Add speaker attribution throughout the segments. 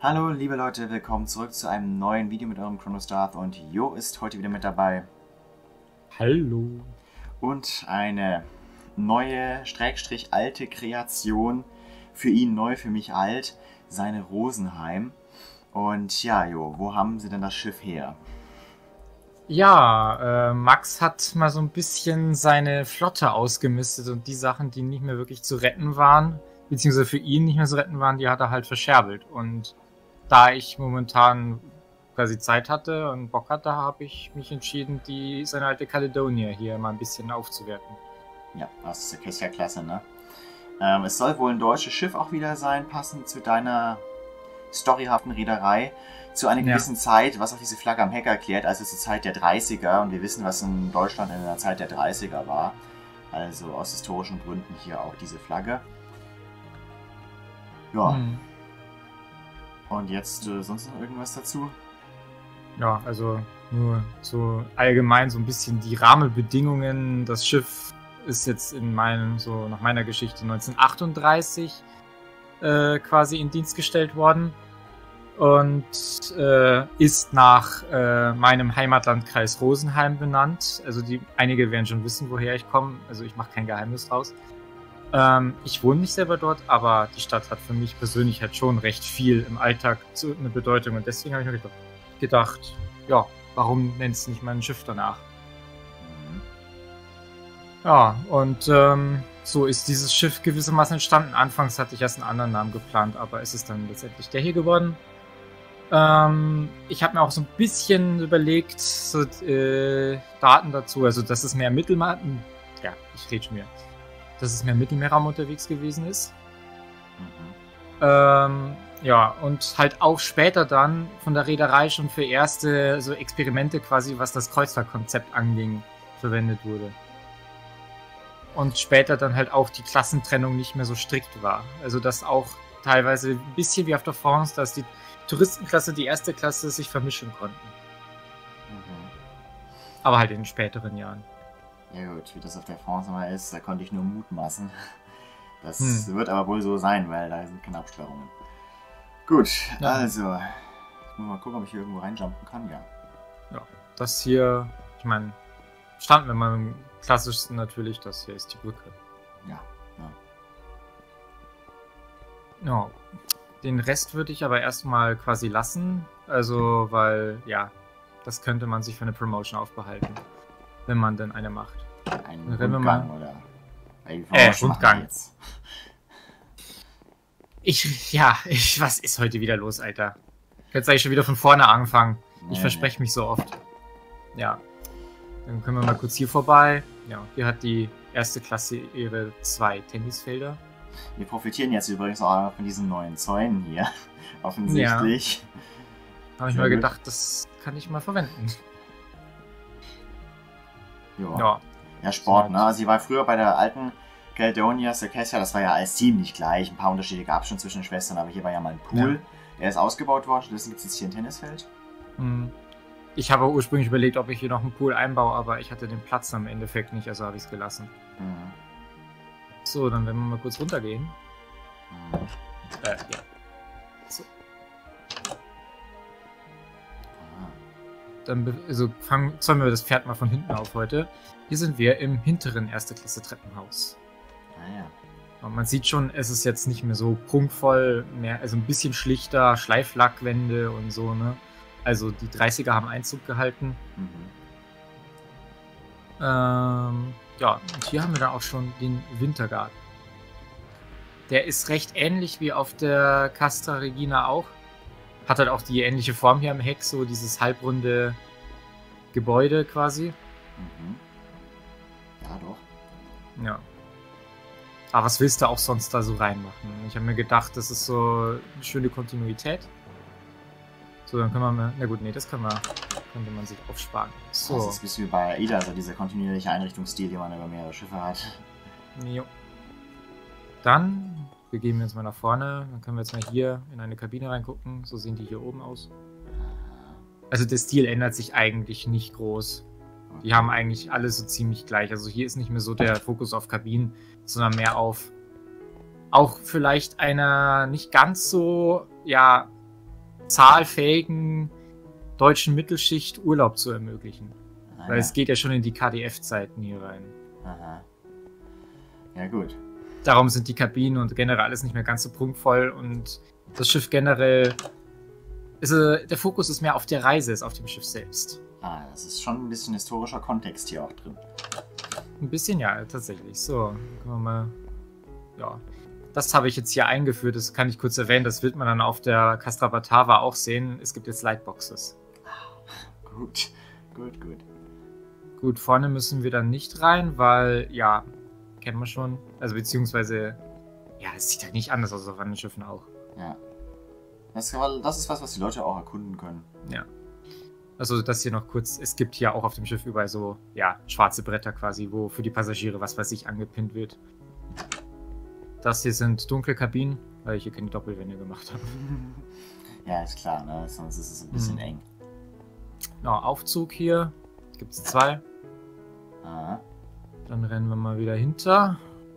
Speaker 1: Hallo liebe Leute, willkommen zurück zu einem neuen Video mit eurem Chronostar und Jo ist heute wieder mit dabei.
Speaker 2: Hallo.
Speaker 1: Und eine neue, alte Kreation, für ihn neu, für mich alt, seine Rosenheim. Und ja, Jo, wo haben sie denn das Schiff her?
Speaker 2: Ja, Max hat mal so ein bisschen seine Flotte ausgemistet und die Sachen, die nicht mehr wirklich zu retten waren, beziehungsweise für ihn nicht mehr zu retten waren, die hat er halt verscherbelt. Und da ich momentan quasi Zeit hatte und Bock hatte, habe ich mich entschieden, seine alte Caledonia hier mal ein bisschen aufzuwerten.
Speaker 1: Ja, aus der Kessia-Klasse, ne? Es soll wohl ein deutsches Schiff auch wieder sein, passend zu deiner storyhaften Reederei. Zu einer gewissen Zeit, was auch diese Flagge am Heck erklärt, also zur Zeit der 30er. Und wir wissen, was in Deutschland in der Zeit der 30er war. Also aus historischen Gründen hier auch diese Flagge. Ja. Und jetzt sonst noch irgendwas dazu?
Speaker 2: Ja, also nur so allgemein so ein bisschen die Rahmenbedingungen. Das Schiff ist jetzt nach meiner Geschichte 1938 quasi in Dienst gestellt worden. Und ist nach meinem Heimatlandkreis Rosenheim benannt. Also einige werden schon wissen, woher ich komme. Also ich mache kein Geheimnis draus. Ich wohne nicht selber dort, aber die Stadt hat für mich persönlich halt schon recht viel im Alltag eine Bedeutung. Und deswegen habe ich mir gedacht, ja, warum nennst du nicht mein Schiff danach? Ja, und so ist dieses Schiff gewissermaßen entstanden. Anfangs hatte ich erst einen anderen Namen geplant, aber es ist dann letztendlich der hier geworden. Ich habe mir auch so ein bisschen überlegt, so Daten dazu, also dass es mehr dass es mehr Mittelmeerraum unterwegs gewesen ist. Ja, und halt auch später dann von der Reederei schon für erste so Experimente quasi, was das Kreuzfahrtkonzept anging, verwendet wurde. Und später dann halt auch die Klassentrennung nicht mehr so strikt war. Also dass auch teilweise ein bisschen wie auf der France, dass die Touristenklasse, die erste Klasse sich vermischen konnten. Aber halt in den späteren Jahren.
Speaker 1: Ja gut, wie das auf der France mal ist, da konnte ich nur mutmaßen. Das wird aber wohl so sein, weil da sind keine Absperrungen. Gut, ja. Also, ich muss mal gucken, ob ich hier irgendwo reinjumpen kann, ja.
Speaker 2: Ja, das hier, ich meine, standen wir mal im klassischsten natürlich, das hier ist die Brücke.
Speaker 1: Ja.
Speaker 2: Ja, den Rest würde ich aber erstmal quasi lassen, also, weil, ja, das könnte man sich für eine Promotion aufbehalten, wenn man denn eine macht.
Speaker 1: Einen Rundgang oder?
Speaker 2: Rundgang. Was ist heute wieder los, Alter? Jetzt sag ich schon wieder von vorne angefangen. Ich verspreche mich so oft. Ja. Dann können wir mal kurz hier vorbei. Ja, hier hat die erste Klasse ihre 2 Tennisfelder.
Speaker 1: Wir profitieren jetzt übrigens auch von diesen neuen Zäunen hier. Offensichtlich.
Speaker 2: Ja. Habe ich mal gedacht, das kann ich mal verwenden.
Speaker 1: Ja. Ja, Sport, ne? Also sie war früher bei der alten Caledonia, Circassia, das war ja alles ziemlich gleich. Ein paar Unterschiede gab es schon zwischen den Schwestern, aber hier war ja mal ein Pool. Ja. Der ist ausgebaut worden, stattdessen gibt es jetzt hier ein Tennisfeld.
Speaker 2: Ich habe ursprünglich überlegt, ob ich hier noch einen Pool einbaue, aber ich hatte den Platz am Endeffekt nicht, also habe ich es gelassen. So, dann werden wir mal kurz runtergehen. Ja. So. Dann zäumen wir das Pferd mal von hinten auf heute. Hier sind wir im hinteren Erste-Klasse-Treppenhaus.
Speaker 1: Ja.
Speaker 2: Und man sieht schon, es ist jetzt nicht mehr so prunkvoll, also ein bisschen schlichter, Schleiflackwände und so, ne? Also die 30er haben Einzug gehalten. Ja, und hier haben wir dann auch schon den Wintergarten. Der ist recht ähnlich wie auf der Castra Regina auch. Hat halt auch die ähnliche Form hier am Heck, so dieses halbrunde Gebäude quasi.
Speaker 1: Ja, doch.
Speaker 2: Ja. Aber was willst du auch sonst da so reinmachen? Ich habe mir gedacht, das ist so eine schöne Kontinuität. So, dann können wir mal... Na gut, nee, das könnte man sich aufsparen. So.
Speaker 1: Das ist wie bei AIDA, also dieser kontinuierliche Einrichtungsstil, den man über mehrere Schiffe hat.
Speaker 2: Jo. Dann begeben wir uns mal nach vorne. Dann können wir jetzt mal hier in eine Kabine reingucken. So sehen die hier oben aus. Also der Stil ändert sich eigentlich nicht groß. Die haben eigentlich alle so ziemlich gleich. Also hier ist nicht mehr so der Fokus auf Kabinen, sondern mehr auf auch vielleicht einer nicht ganz so, ja, zahlfähigen deutschen Mittelschicht Urlaub zu ermöglichen.
Speaker 1: Ah,
Speaker 2: Weil
Speaker 1: ja.
Speaker 2: es geht ja schon in die KDF-Zeiten hier rein.
Speaker 1: Aha. Ja, gut.
Speaker 2: Darum sind die Kabinen und generell alles nicht mehr ganz so prunkvoll und das Schiff generell, der Fokus ist mehr auf der Reise als auf dem Schiff selbst.
Speaker 1: Ah, das ist schon ein bisschen historischer Kontext hier auch drin.
Speaker 2: Ein bisschen, ja, tatsächlich. So, können wir mal, ja. Das habe ich jetzt hier eingeführt, das kann ich kurz erwähnen, das wird man dann auf der Castra Batava auch sehen. Es gibt jetzt Lightboxes.
Speaker 1: Gut, gut, gut.
Speaker 2: Gut, vorne müssen wir dann nicht rein, weil, ja, kennen wir schon. Also beziehungsweise, ja, es sieht ja nicht anders aus auf anderen Schiffen auch.
Speaker 1: Ja. Das ist was die Leute auch erkunden können.
Speaker 2: Ja. Also das hier noch kurz, es gibt hier auch auf dem Schiff überall so, ja, schwarze Bretter quasi, wo für die Passagiere was weiß ich angepinnt wird. Das hier sind dunkle Kabinen, weil ich hier keine Doppelwände gemacht habe.
Speaker 1: Ja, ist klar, ne? Sonst ist es ein bisschen eng.
Speaker 2: Ja, Aufzug hier, gibt es 2.
Speaker 1: Aha.
Speaker 2: Dann rennen wir mal wieder hinter.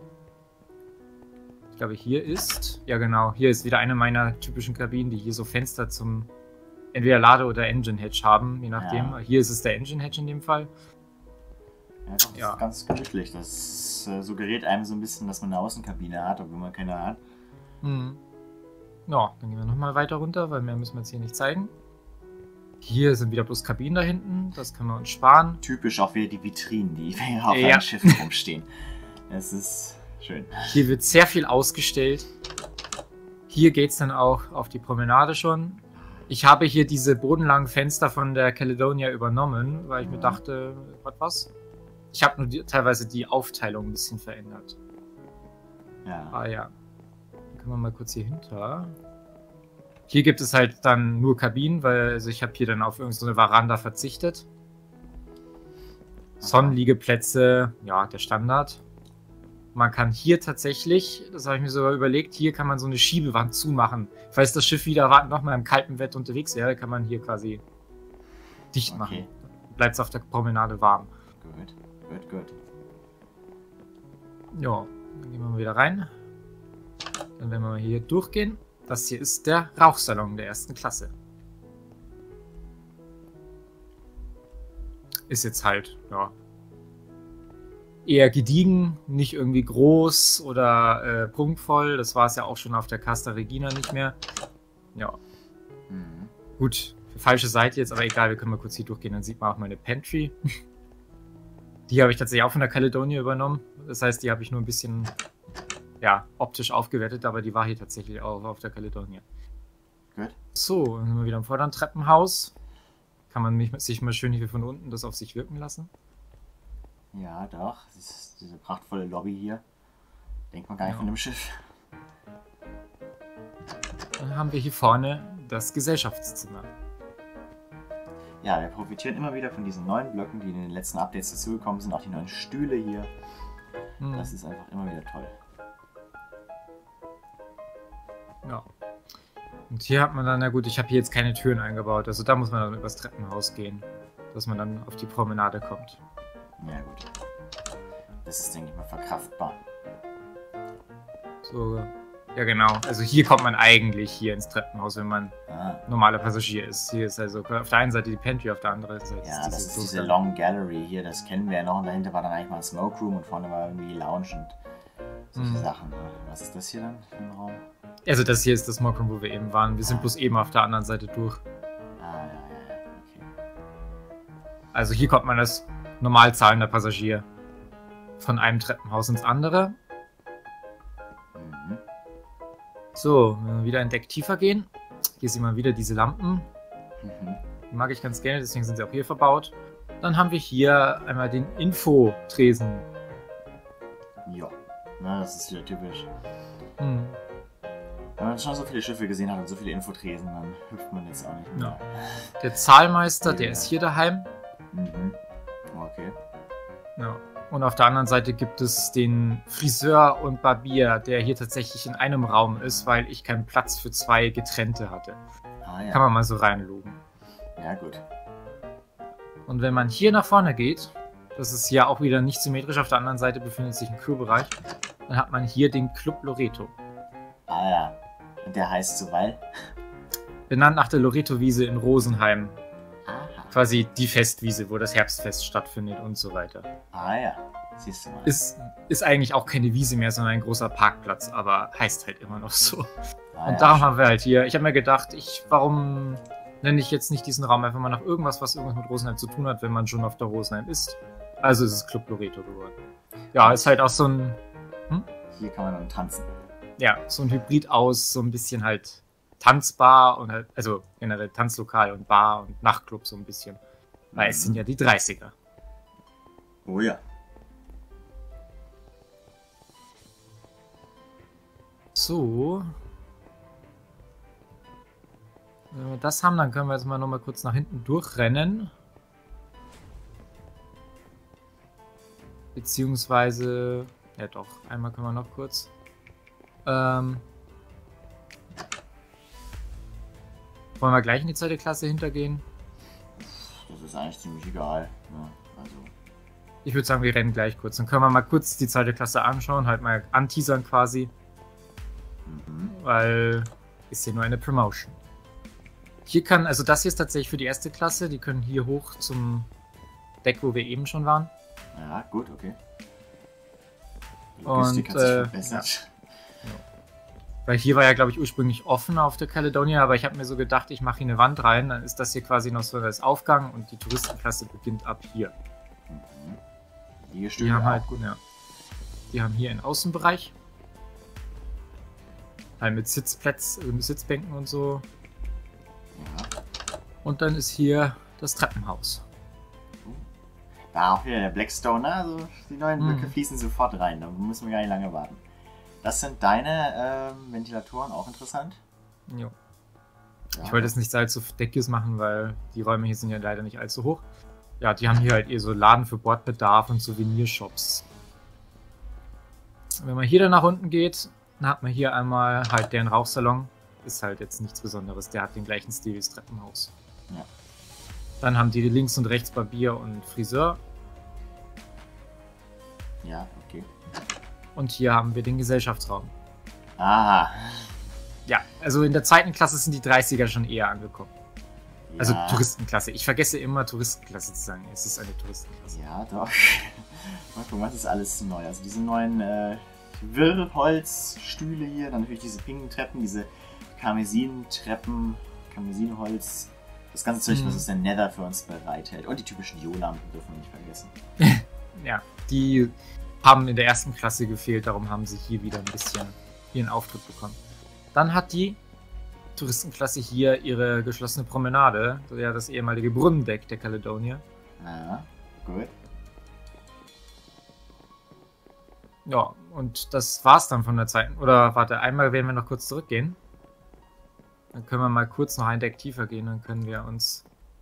Speaker 2: Ich glaube, hier ist... Ja, genau. Hier ist wieder eine meiner typischen Kabinen, die hier so Fenster zum entweder Lade- oder Engine-Hatch haben, je nachdem. Ja. Hier ist es der Engine-Hatch in dem Fall.
Speaker 1: Ja, doch, das ist ganz gemütlich. Das suggeriert einem so ein bisschen, dass man eine Außenkabine hat, obwohl man keine hat.
Speaker 2: Mhm. Ja, dann gehen wir nochmal weiter runter, weil mehr müssen wir jetzt hier nicht zeigen. Hier sind wieder bloß Kabinen da hinten. Das können wir uns sparen.
Speaker 1: Typisch auch wieder die Vitrinen, die auf einem Schiff rumstehen. Es ist schön.
Speaker 2: Hier wird sehr viel ausgestellt. Hier geht es dann auch auf die Promenade schon. Ich habe hier diese bodenlangen Fenster von der Caledonia übernommen, weil ich mir dachte, was? Ich habe nur teilweise die Aufteilung ein bisschen verändert.
Speaker 1: Ja.
Speaker 2: Ah ja. Dann können wir mal kurz hier hinter. Hier gibt es halt dann nur Kabinen, weil also ich habe hier dann auf irgendeine Veranda verzichtet. Sonnenliegeplätze, ja, der Standard. Man kann hier tatsächlich, das habe ich mir sogar überlegt, hier kann man so eine Schiebewand zumachen. Falls das Schiff wieder nochmal im kalten Wetter unterwegs wäre, kann man hier quasi dicht machen. Bleibt es auf der Promenade warm.
Speaker 1: Gut, gut, gut.
Speaker 2: Ja, dann gehen wir mal wieder rein. Dann werden wir mal hier durchgehen. Das hier ist der Rauchsalon der 1. Klasse. Ist jetzt halt, ja, eher gediegen, nicht irgendwie groß oder prunkvoll. Das war es ja auch schon auf der Castra Regina nicht mehr. Ja.
Speaker 1: Mhm.
Speaker 2: Gut, falsche Seite jetzt, aber egal, wir können mal kurz hier durchgehen, dann sieht man auch meine Pantry. Die habe ich tatsächlich auch von der Caledonia übernommen. Das heißt, die habe ich nur ein bisschen, ja, optisch aufgewertet, aber die war hier tatsächlich auch auf der Caledonia.
Speaker 1: Gut.
Speaker 2: So, dann sind wir wieder im vorderen Treppenhaus. Kann man sich mal schön hier von unten das auf sich wirken lassen.
Speaker 1: Ja, doch. Das ist diese prachtvolle Lobby hier. Denkt man gar nicht von dem Schiff.
Speaker 2: Dann haben wir hier vorne das Gesellschaftszimmer.
Speaker 1: Ja, wir profitieren immer wieder von diesen neuen Blöcken, die in den letzten Updates dazugekommen sind. Auch die neuen Stühle hier. Das ist einfach immer wieder toll.
Speaker 2: Ja. Und hier hat man dann, na gut, ich habe hier jetzt keine Türen eingebaut. Also da muss man dann übers Treppenhaus gehen, dass man dann auf die Promenade kommt.
Speaker 1: Ja, gut. Das ist, denke ich mal, verkraftbar.
Speaker 2: So, ja genau. Also hier kommt man eigentlich hier ins Treppenhaus, wenn man normaler Passagier ist. Hier ist also auf der einen Seite die Pantry, auf der anderen Seite
Speaker 1: ja, das ist diese Long Gallery hier, das kennen wir ja noch. Und dahinter war dann eigentlich mal ein Smoke Room und vorne war irgendwie Lounge und solche Sachen. Was ist das hier dann für ein Raum?
Speaker 2: Also das hier ist das Smoke Room, wo wir eben waren. Wir sind bloß eben auf der anderen Seite durch.
Speaker 1: Ah, ja, okay.
Speaker 2: Also hier kommt man als normal zahlender Passagier von einem Treppenhaus ins andere.
Speaker 1: Mhm.
Speaker 2: So, wenn wir wieder ein Deck tiefer gehen. Hier sieht man wieder diese Lampen.
Speaker 1: Mhm.
Speaker 2: Die mag ich ganz gerne, deswegen sind sie auch hier verbaut. Dann haben wir hier einmal den Infotresen.
Speaker 1: Ja, na, das ist wieder typisch.
Speaker 2: Hm.
Speaker 1: Wenn man schon so viele Schiffe gesehen hat und so viele Infotresen, dann hüpft man jetzt auch nicht mehr.
Speaker 2: Ja. Der Zahlmeister, der ist hier daheim.
Speaker 1: Mhm. Okay.
Speaker 2: Ja. Und auf der anderen Seite gibt es den Friseur und Barbier, der hier tatsächlich in einem Raum ist, weil ich keinen Platz für 2 getrennte hatte.
Speaker 1: Ah, ja.
Speaker 2: Kann man mal so reinlugen.
Speaker 1: Ja, gut.
Speaker 2: Und wenn man hier nach vorne geht, das ist ja auch wieder nicht symmetrisch, auf der anderen Seite befindet sich ein Crewbereich, dann hat man hier den Club Loreto.
Speaker 1: Ah ja. Und der heißt so, weil?
Speaker 2: benannt nach der Loreto-Wiese in Rosenheim.
Speaker 1: Aha.
Speaker 2: Quasi die Festwiese, wo das Herbstfest stattfindet und so weiter.
Speaker 1: Ah ja, siehst du mal.
Speaker 2: Ist eigentlich auch keine Wiese mehr, sondern ein großer Parkplatz, aber heißt halt immer noch so.
Speaker 1: Ah,
Speaker 2: Und
Speaker 1: ja,
Speaker 2: darum haben wir halt hier, ich habe mir gedacht, warum nenne ich jetzt nicht diesen Raum einfach mal nach irgendwas, was irgendwas mit Rosenheim zu tun hat, wenn man schon auf der Rosenheim ist. Also ist es Club Loreto geworden. Ja, ist halt auch so ein...
Speaker 1: Hier kann man dann tanzen.
Speaker 2: Ja, so ein Hybrid aus, so ein bisschen halt Tanzbar und halt, also generell Tanzlokal und Bar und Nachtclub so ein bisschen. Weil es sind ja die 30er.
Speaker 1: Oh ja.
Speaker 2: So. Wenn wir das haben, dann können wir jetzt mal nochmal kurz nach hinten durchrennen. Beziehungsweise, ja doch, einmal können wir noch kurz. Wollen wir gleich in die zweite Klasse hintergehen?
Speaker 1: Das ist eigentlich ziemlich egal. Ja, also.
Speaker 2: Ich würde sagen, wir rennen gleich kurz. Dann können wir mal kurz die zweite Klasse anschauen, halt mal anteasern quasi. Weil ist hier nur eine Promotion. Hier kann, also das hier ist tatsächlich für die erste Klasse. Die können hier hoch zum Deck, wo wir eben schon waren.
Speaker 1: Ja, gut, okay. Die
Speaker 2: Und,
Speaker 1: Logistik hat sich verbessert.
Speaker 2: Ja. Weil hier war ja, glaube ich, ursprünglich offen auf der Caledonia, aber ich habe mir so gedacht, ich mache hier eine Wand rein, dann ist das hier quasi noch so das Aufgang und die Touristenklasse beginnt ab hier.
Speaker 1: Die
Speaker 2: Die haben halt, ja, die haben hier einen Außenbereich. Halt mit Sitzplätzen, mit Sitzbänken und so.
Speaker 1: Ja.
Speaker 2: Und dann ist hier das Treppenhaus.
Speaker 1: Da auch wieder der Blackstone, also die neuen Blöcke fließen sofort rein, da müssen wir gar nicht lange warten. Das sind deine Ventilatoren, auch interessant.
Speaker 2: Jo.
Speaker 1: Ja.
Speaker 2: Ich wollte jetzt nicht allzu Deckjes machen, weil die Räume hier sind ja leider nicht allzu hoch. Ja, die haben hier halt eher so Laden für Bordbedarf und Souvenirshops. Wenn man hier dann nach unten geht, dann hat man hier einmal halt deren Rauchsalon. Ist halt jetzt nichts Besonderes, der hat den gleichen Stil wie das Treppenhaus.
Speaker 1: Ja.
Speaker 2: Dann haben die links und rechts Barbier und Friseur.
Speaker 1: Ja, okay.
Speaker 2: Und hier haben wir den Gesellschaftsraum.
Speaker 1: Aha.
Speaker 2: Ja, also in der zweiten Klasse sind die 30er schon eher angekommen.
Speaker 1: Ja.
Speaker 2: Also Touristenklasse. Ich vergesse immer Touristenklasse zu sagen. Es ist eine Touristenklasse.
Speaker 1: Ja, doch. Mal gucken, was ist alles neu? Also diese neuen Wirrholzstühle hier, dann natürlich diese pinken Treppen, diese Karmesintreppen, Karmesinholz. Das ganze Zeug, was es der Nether für uns bereithält. Und die typischen Iolampen dürfen wir nicht vergessen.
Speaker 2: Ja, die haben in der ersten Klasse gefehlt, darum haben sie hier wieder ein bisschen ihren Auftritt bekommen. Dann hat die Touristenklasse hier ihre geschlossene Promenade, ja das ehemalige Brunnendeck der Caledonia.
Speaker 1: Ja, gut.
Speaker 2: Ja, und das war's dann von der Zeit. Oder warte, einmal werden wir noch kurz zurückgehen. Dann können wir mal kurz noch ein Deck tiefer gehen, dann können wir uns...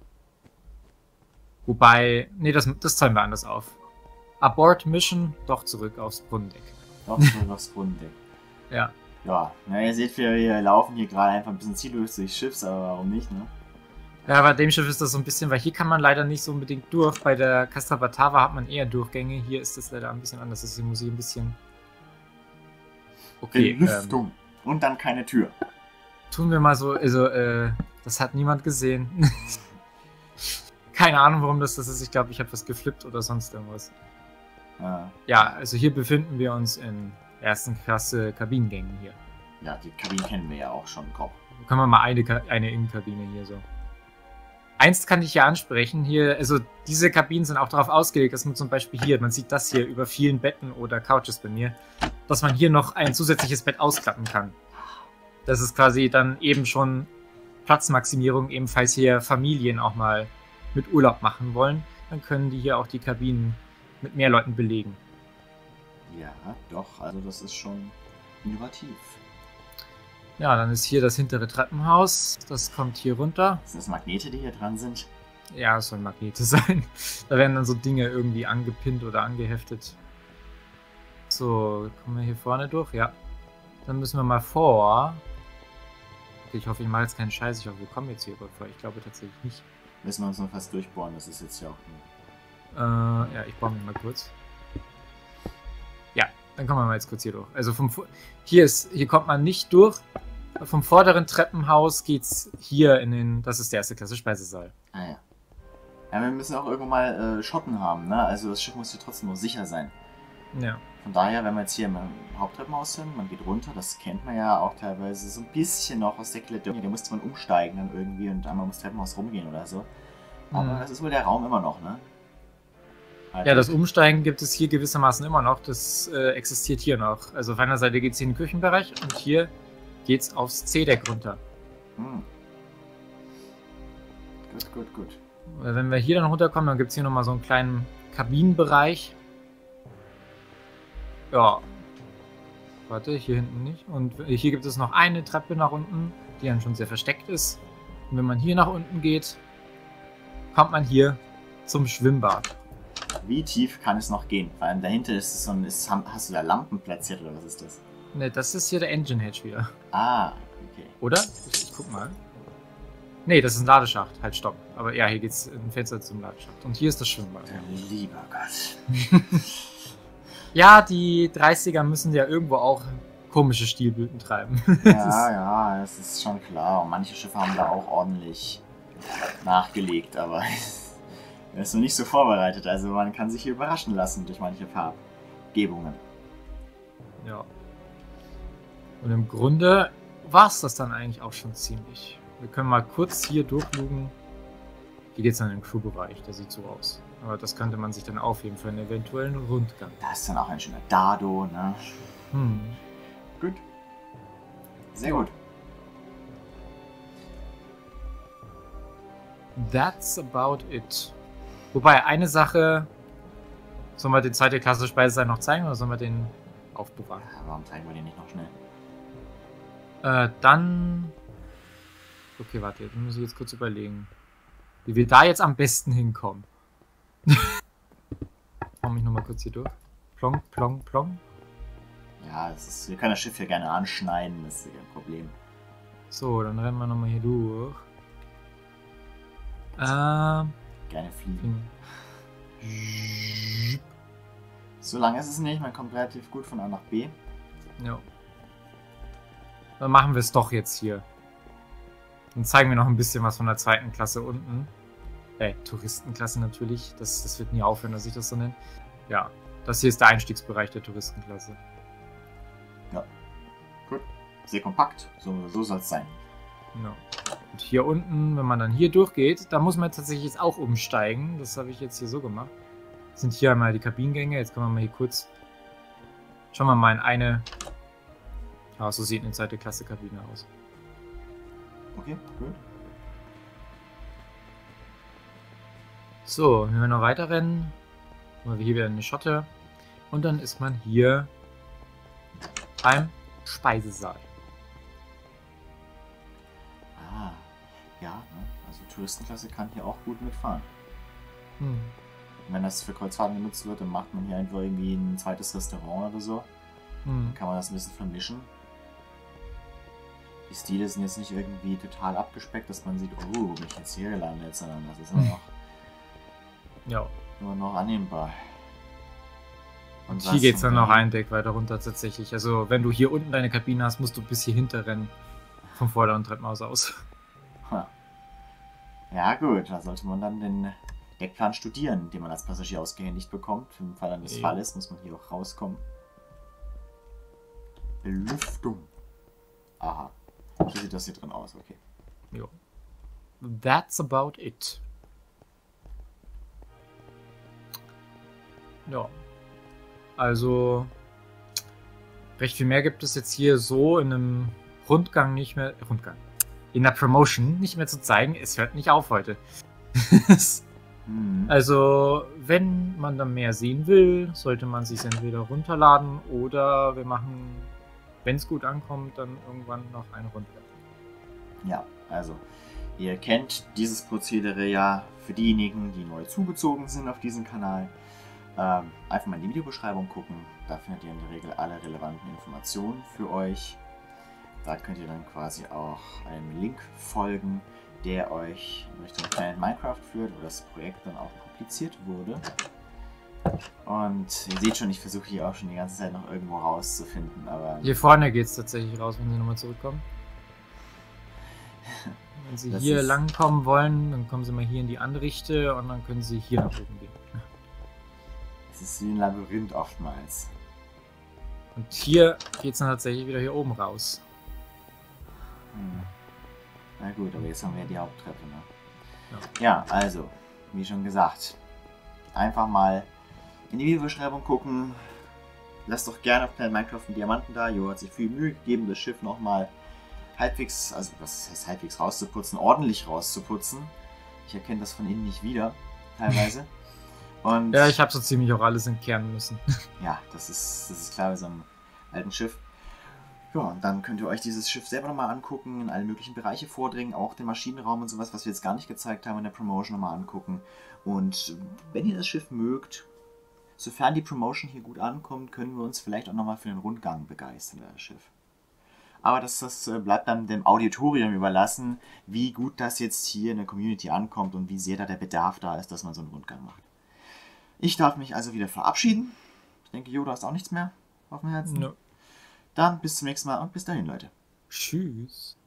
Speaker 2: Wobei... Nee, das zäumen wir anders auf. Abort Mission, doch zurück aufs Brunnendeck.
Speaker 1: Doch zurück aufs Brunnendeck.
Speaker 2: Ja.
Speaker 1: Ja, na, ihr seht, wir laufen hier gerade einfach ein bisschen ziellos durchs Schiff, aber warum nicht, ne?
Speaker 2: Ja, bei dem Schiff ist das so ein bisschen, weil hier kann man leider nicht so unbedingt durch. Bei der Castra Batava hat man eher Durchgänge. Hier ist das leider ein bisschen anders. Das ist die Musik ein bisschen... Okay,
Speaker 1: Lüftung. Und dann keine Tür.
Speaker 2: Tun wir mal so, also, das hat niemand gesehen. Keine Ahnung, warum das ist. Ich glaube, ich habe was geflippt oder sonst irgendwas. Ja, also hier befinden wir uns in ersten Klasse Kabinengängen hier.
Speaker 1: Ja, die Kabinen kennen wir ja auch schon grob.
Speaker 2: Können wir mal eine Innenkabine hier so. Eins kann ich ja ansprechen, hier, also diese Kabinen sind auch darauf ausgelegt, dass man zum Beispiel hier, man sieht das hier über vielen Betten oder Couches bei mir, dass man hier noch ein zusätzliches Bett ausklappen kann. Das ist quasi dann eben schon Platzmaximierung, ebenfalls hier Familien auch mal mit Urlaub machen wollen, dann können die hier auch die Kabinen mit mehr Leuten belegen.
Speaker 1: Ja, doch, also das ist schon innovativ.
Speaker 2: Ja, dann ist hier das hintere Treppenhaus, das kommt hier runter.
Speaker 1: Sind das Magnete, die hier dran sind?
Speaker 2: Ja, es sollen Magnete sein. Da werden dann so Dinge irgendwie angepinnt oder angeheftet. So, kommen wir hier vorne durch? Ja. Dann müssen wir mal vor. Okay, ich hoffe, ich mache jetzt keinen Scheiß. Ich hoffe, wir kommen jetzt hier vor. Ich glaube tatsächlich nicht.
Speaker 1: Müssen wir uns noch fast durchbohren, das ist jetzt ja auch nicht.
Speaker 2: Ja, ich bohre mich mal kurz. Ja, dann kommen wir mal jetzt kurz hier durch. Also hier kommt man nicht durch. vom vorderen Treppenhaus geht's hier in den, das ist der erste Klasse Speisesaal.
Speaker 1: Ah ja. Ja, wir müssen auch irgendwo mal Schotten haben, ne? Also das Schiff muss ja trotzdem noch sicher sein.
Speaker 2: Ja.
Speaker 1: Von daher, wenn wir jetzt hier im Haupttreppenhaus sind, man geht runter, das kennt man ja auch teilweise so ein bisschen noch aus der Klettern. Da musste man umsteigen dann irgendwie und einmal ums Treppenhaus rumgehen oder so. Aber das ist wohl der Raum immer noch, ne? Halt
Speaker 2: Ja, das Umsteigen gibt es hier gewissermaßen immer noch. Das existiert hier noch. Also auf einer Seite geht es hier in den Küchenbereich und hier geht es aufs C-Deck runter.
Speaker 1: Gut.
Speaker 2: Wenn wir hier dann runterkommen, dann gibt es hier nochmal so einen kleinen Kabinenbereich. Ja. Warte, hier hinten nicht. Und hier gibt es noch eine Treppe nach unten, die dann schon sehr versteckt ist. Und wenn man hier nach unten geht, kommt man hier zum Schwimmbad.
Speaker 1: Wie tief kann es noch gehen? Vor allem dahinter ist es so ein... hast du da Lampen platziert oder was ist das?
Speaker 2: Ne, das ist hier der Engine Hatch wieder.
Speaker 1: Ah, okay.
Speaker 2: Oder? Ich guck mal. Ne, das ist ein Ladeschacht. Halt, stopp. Aber ja, hier geht's ein Fenster zum Ladeschacht. Und hier ist das Schwimmbad.
Speaker 1: Lieber Gott.
Speaker 2: Ja, die 30er müssen ja irgendwo auch komische Stilblüten treiben.
Speaker 1: Ja, das ist schon klar. Und manche Schiffe haben da auch ordentlich nachgelegt, aber er ist noch nicht so vorbereitet. Also man kann sich hier überraschen lassen durch manche Farbgebungen.
Speaker 2: Ja. Und im Grunde war es das dann eigentlich auch schon ziemlich. Wir können mal kurz hier durchlugen. Hier geht es dann in den Crewbereich, der sieht so aus. Aber das könnte man sich dann aufheben für einen eventuellen Rundgang.
Speaker 1: Da ist dann auch ein schöner Dado, ne? Gut. Sehr gut.
Speaker 2: That's about it. Wobei, eine Sache... Sollen wir den zweite Klasse Speisesaal noch zeigen oder sollen wir den aufbewahren?
Speaker 1: Warum zeigen wir den nicht noch schnell?
Speaker 2: Dann... Okay, warte, jetzt muss ich jetzt kurz überlegen. Wie wir da jetzt am besten hinkommen. Komm ich nochmal kurz hier durch. Plong, plong, plong.
Speaker 1: Ja, wir können das Schiff hier gerne anschneiden, das ist kein Problem.
Speaker 2: So, dann rennen wir nochmal hier durch.
Speaker 1: Gerne fliegen. So lange ist es nicht, man kommt relativ gut von A nach B.
Speaker 2: Ja. Dann machen wir es doch jetzt hier. Dann zeigen wir noch ein bisschen was von der zweiten Klasse unten. Touristenklasse natürlich. Das wird nie aufhören, dass ich das so nenne. Ja, das hier ist der Einstiegsbereich der Touristenklasse.
Speaker 1: Ja, gut. Sehr kompakt. So soll es sein.
Speaker 2: Ja. Und hier unten, wenn man dann hier durchgeht, da muss man tatsächlich jetzt auch umsteigen. Das habe ich jetzt hier so gemacht. Das sind hier einmal die Kabinengänge. Jetzt können wir mal hier kurz... Schauen wir mal in eine... Ja, so sieht eine zweite Klasse Kabine aus.
Speaker 1: Okay, gut.
Speaker 2: So, wenn wir noch weiter rennen, haben wir hier wieder eine Schotte. Und dann ist man hier beim Speisesaal.
Speaker 1: Ah, ja, ne? Also Touristenklasse kann hier auch gut mitfahren. Und wenn das für Kreuzfahrten genutzt wird, dann macht man hier einfach irgendwie ein zweites Restaurant oder so. Dann kann man das ein bisschen vermischen. Die Stile sind jetzt nicht irgendwie total abgespeckt, dass man sieht, oh, bin ich jetzt hier gelandet, sondern das ist immer noch annehmbar.
Speaker 2: Und hier geht es dann noch ein Deck weiter runter tatsächlich. Also wenn du hier unten deine Kabine hast, musst du bis hier hinter rennen. Vom vorderen Treppenhaus aus.
Speaker 1: Ja gut, da sollte man dann den Deckplan studieren, den man als Passagier ausgehändigt bekommt. Im Fall eines Falles muss man hier auch rauskommen. Belüftung. Aha. So sieht das hier drin aus, okay.
Speaker 2: Jo. That's about it. Ja. Also recht viel mehr gibt es jetzt hier so in einem Rundgang nicht mehr. In der Promotion nicht mehr zu zeigen. Es hört nicht auf heute. Also, wenn man dann mehr sehen will, sollte man sich entweder runterladen oder wir machen, wenn es gut ankommt, dann irgendwann noch eine Rundgang.
Speaker 1: Ja, also ihr kennt dieses Prozedere ja. Für diejenigen, die neu zugezogen sind auf diesen Kanal, einfach mal in die Videobeschreibung gucken. Da findet ihr in der Regel alle relevanten Informationen für euch. Da könnt ihr dann quasi auch einem Link folgen, der euch in Richtung Planet Minecraft führt, wo das Projekt dann auch publiziert wurde. Und ihr seht schon, ich versuche hier auch schon die ganze Zeit noch irgendwo rauszufinden, aber...
Speaker 2: Hier vorne geht es tatsächlich raus, wenn sie nochmal zurückkommen. Wenn Sie
Speaker 1: Das
Speaker 2: hier
Speaker 1: ist-
Speaker 2: lang kommen wollen, dann kommen Sie mal hier in die andere Richtung und dann können Sie hier nach oben gehen.
Speaker 1: Es ist wie ein Labyrinth oftmals.
Speaker 2: Und hier geht's dann tatsächlich wieder hier oben raus.
Speaker 1: Na gut, aber jetzt haben wir ja die Haupttreppe, ne? Ja, also, wie schon gesagt, einfach mal in die Videobeschreibung gucken. Lasst doch gerne auf Planet Minecraft einen Diamanten da. Jo hat sich viel Mühe gegeben, das Schiff nochmal halbwegs, also was heißt halbwegs rauszuputzen, ordentlich rauszuputzen. Ich erkenne das von innen nicht wieder, teilweise. Und
Speaker 2: Ja, ich habe so ziemlich auch alles entkernen müssen.
Speaker 1: ja, das ist klar bei so einem alten Schiff. Ja, und dann könnt ihr euch dieses Schiff selber nochmal angucken, in alle möglichen Bereiche vordringen, auch den Maschinenraum und sowas, was wir jetzt gar nicht gezeigt haben in der Promotion, nochmal angucken. Und wenn ihr das Schiff mögt, sofern die Promotion hier gut ankommt, können wir uns vielleicht auch nochmal für den Rundgang begeistern, das Schiff. Aber das bleibt dann dem Auditorium überlassen, wie gut das jetzt hier in der Community ankommt und wie sehr da der Bedarf da ist, dass man so einen Rundgang macht. Ich darf mich also wieder verabschieden. Ich denke, Jo, du hast auch nichts mehr auf dem Herzen.
Speaker 2: No.
Speaker 1: Dann bis zum nächsten Mal und bis dahin, Leute.
Speaker 2: Tschüss.